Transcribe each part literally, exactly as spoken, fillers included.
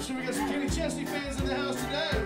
sure we got some Kenny Chesney fans in the house today.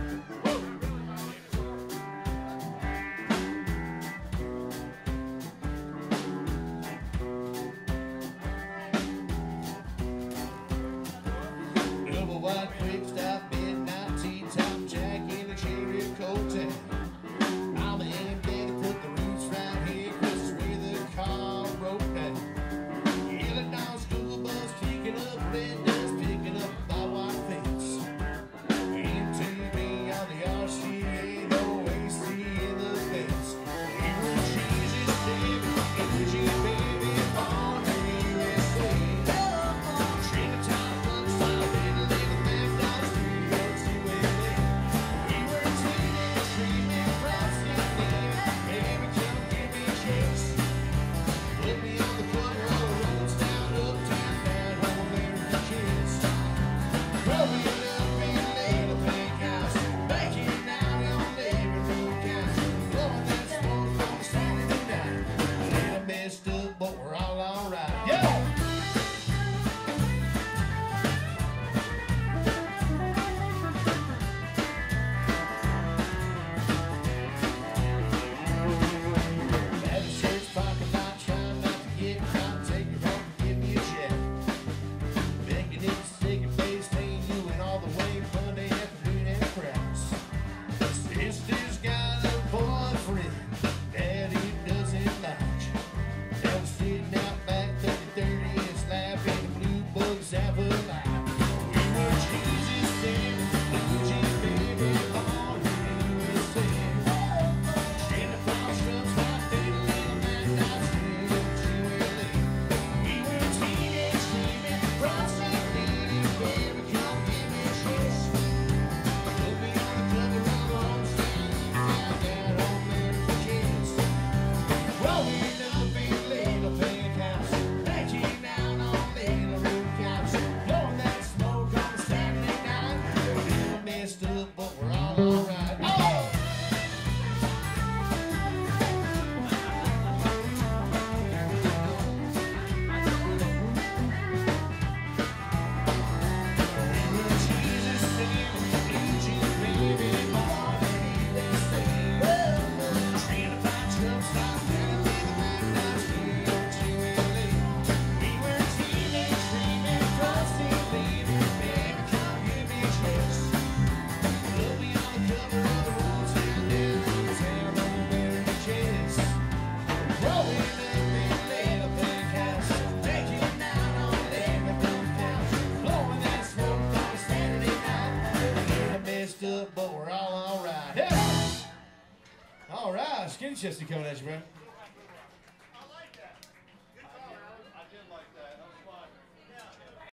Double wide quick stop, midnight tea time, Jack in the cherry coat town. Mama and Daddy put the roots right here, 'cause it's where the car broke down. Illinois school bus kicking up, red dust picking up my white fence. M T V on the R C A, no A C in the fence. We were cheesy, David, energy, baby, born in the U S A. Trinity, Bloodstyle, Little Little Memphis, New York to L A. We were teenage, dreaming, frosty, baby, come give me a chance. Put me on the cover of the roads down uptown, down home there with the kids. Growing up in a little pink house, baking out on living room couch, blowing that smoke on a Saturday night. A little messed up, but we're all alright. Yeah! Have a search pocket, not trying not to get caught. Take your home and give me a check. Begging it to take your face, staying you and all the way Monday afternoon at crowds. Sister's got a boyfriend, Daddy doesn't like. Now we're sitting out back thirty thirty and slapping the blue bugs out of life. We were cheesy, Sam, Luigi, baby, born in the U S A. Santa Claus comes like little little man, not New York to L A. We were teenage dreaming, frosty, lady, baby, come give me a kiss. Put me on the cover of the homestand, down down home there with the kids. Growing up in a little pink house, backing out on little room couch, blowing that smoke on a Saturday night. We're a little messed up, but we're all alright. Oh! But we're all alright. Yeah! Alright, Kenny Chesney coming at you, bro.